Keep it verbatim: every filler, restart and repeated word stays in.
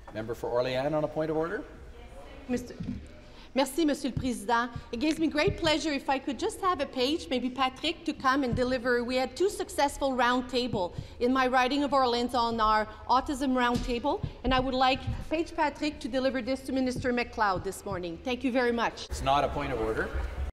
Member for Orléans on a point of order. Mister Merci, Monsieur le Président. It gives me great pleasure if I could just have a page, maybe Patrick, to come and deliver. We had two successful roundtable in my riding of Orléans on our autism roundtable, and I would like Page Patrick to deliver this to Minister McLeod this morning. Thank you very much. It's not a point of order.